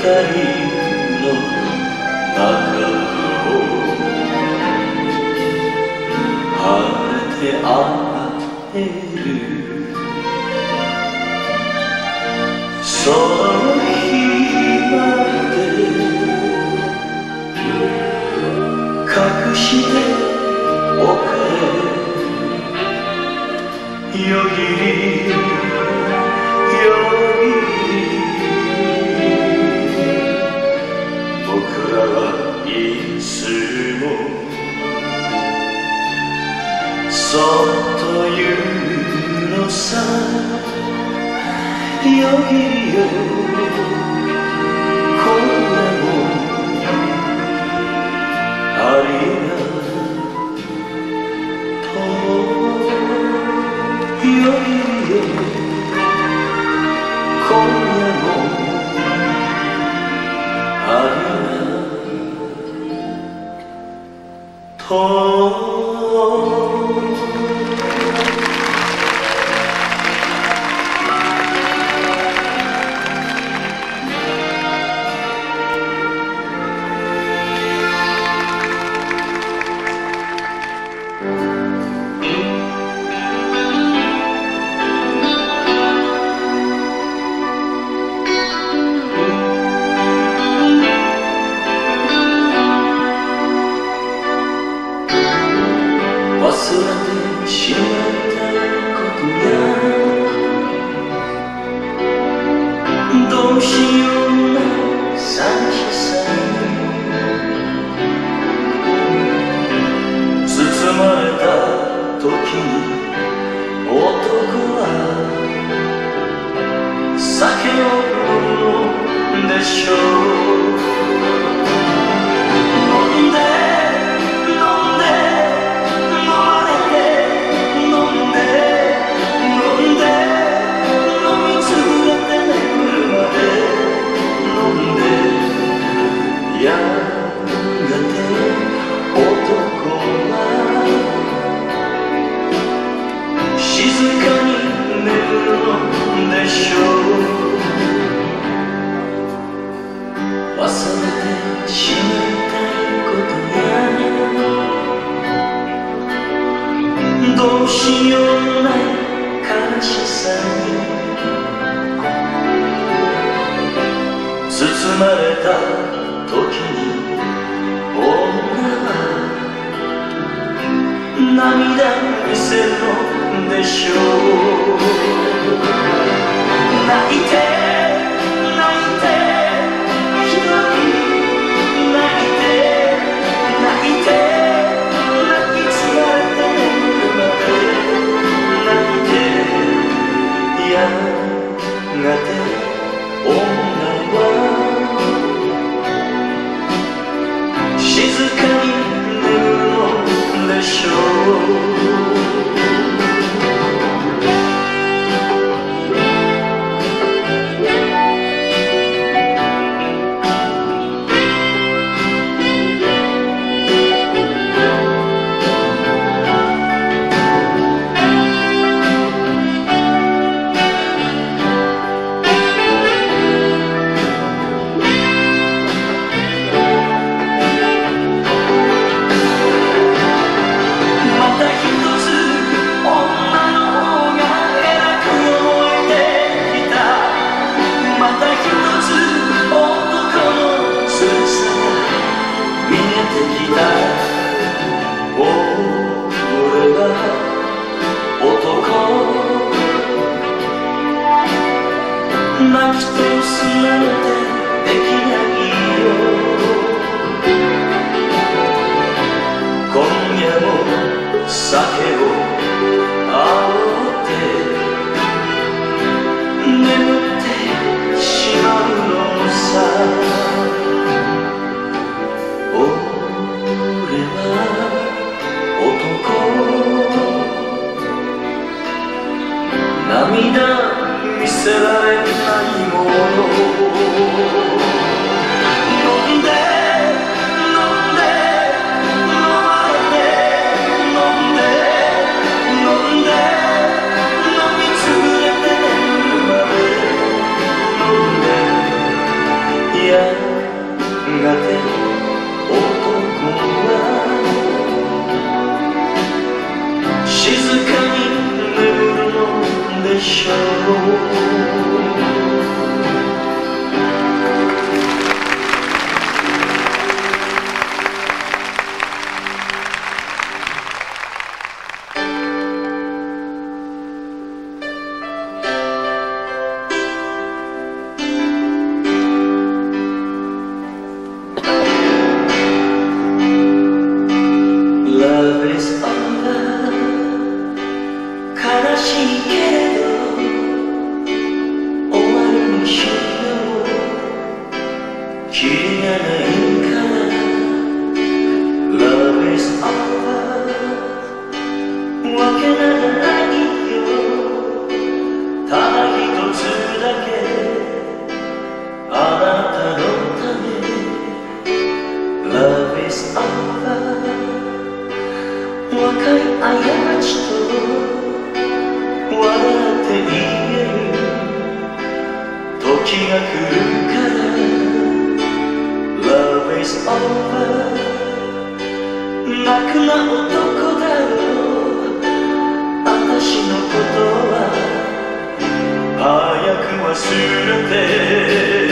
の中を晴れてあげるその日まで隠しておけよぎりよぎり僕らはいつもそっと言うのさよぎりよこれもありがとうよぎりよ今夜もありがとう忘れてしまったことやどうしような寂しさ包まれた時に男は酒を飲むでしょう飲んでやがて男は静かに眠るでしょう忘れてしまいたいことやどうしようもない悲しさに包まれた時に女は涙見せるのでしょう泣いて泣いて一人泣いて泣いて泣きつまれて眠るまで泣いてやがて女は静かに眠るのでしょうまた男は静かに眠るのでしょう。Love is over 悲しいけれど終わりにしよう。キリがないから Love is over わけなどないよ。ただ一つだけあなたのため Love is over若い過ちと笑って言える時が来るから Love is over 泣くな男だろう私のことは早く忘れて